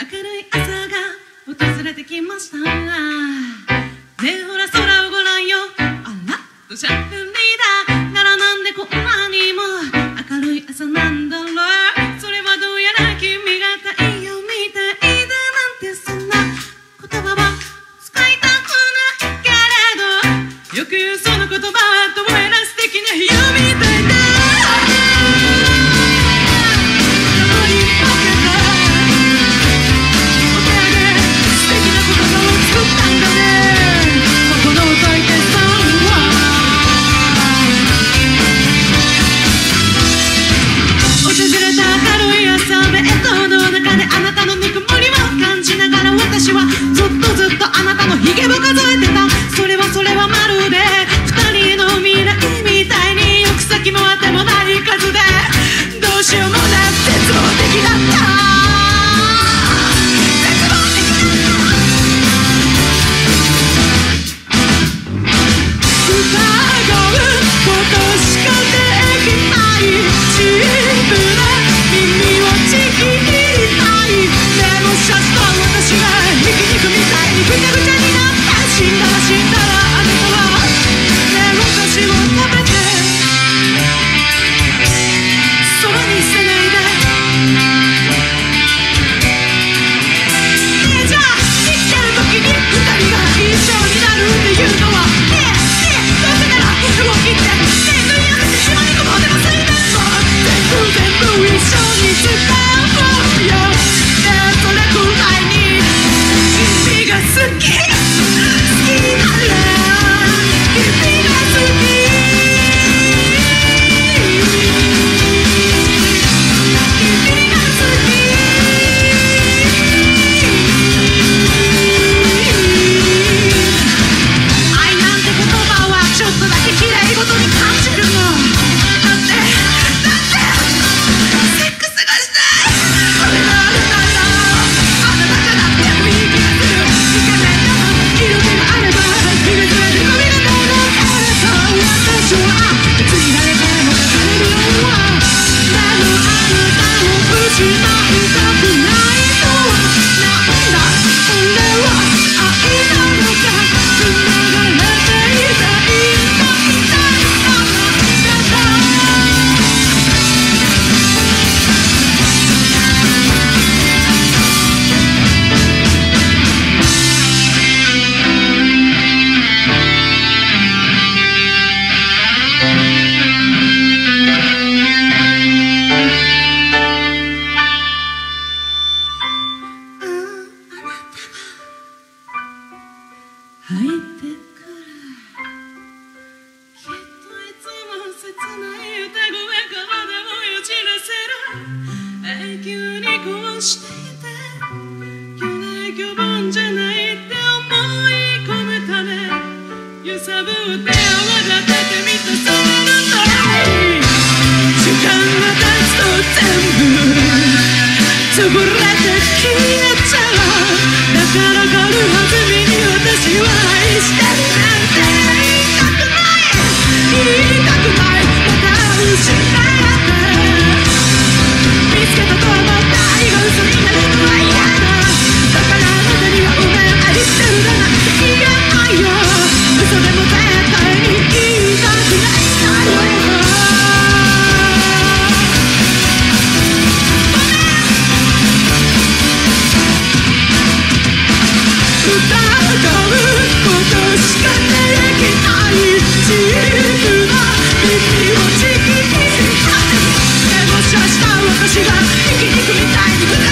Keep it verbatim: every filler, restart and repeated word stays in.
明るい朝が訪れてきました。ねえほら空をご覧よ。あら土砂降りだ。ならなんでこんなにも明るい朝なんだろう。それはどうやら君が太陽みたいだなんて、そんな言葉は使いたくないけれど、よく言うその言葉はどうやら素敵な日みたいだ。私はずっとずっとあなたのひげを数えてた。それはそれはまるで二人の未来みたいに行く先もあってもない数で、どうしようもなく絶望的だった。絶望的だ疑うことしかできない。自分で耳をちぎりたい。でもシャツと私がひき肉みたいにぐちゃぐちゃになって、死んだら死んだらあなたはねえ私を食べてそばに捨てないで。ねえじゃあ生きてる時に二人が一緒になるっていうのは、ねえねえどうせなら服を切ってねえ縫い合わせてしまい込もう。でも水面も全部全部一緒に使おうよ。ねえそれくらいに君が好き好きなら君が好き。君が好き。愛なんて言葉はちょっとだけ綺麗事に感じるの。だってだってセックスがしたい。それがあるならあなたじゃなくてもいい気がする。イケメンな色気があれば決めつけて髪が長かれた私は別に誰でも抱かれるよ。でもあなたを失いたくないとはなんだそれは愛なのか。繋がれていたいんだみたいな涙だ。入ってくるきっといつも切ない歌声からでもよじらせる。永久にこうしていて巨大巨凡じゃないって思い込むため揺さぶって泡立ててみた。それの通り時間が経つと全部潰れて消えちゃう。だから軽はずみに私は愛してるなんて言いたくない言いたくない。また失って見つけたと思った愛が嘘になるのは嫌だ。だからあなたにはごめん愛してるだなんて言えないよ。嘘でも絶対に言いたくないんだよ。疑うことしかできない。自分の耳をちぎりたい。でもしゃした私が生きにくみたいに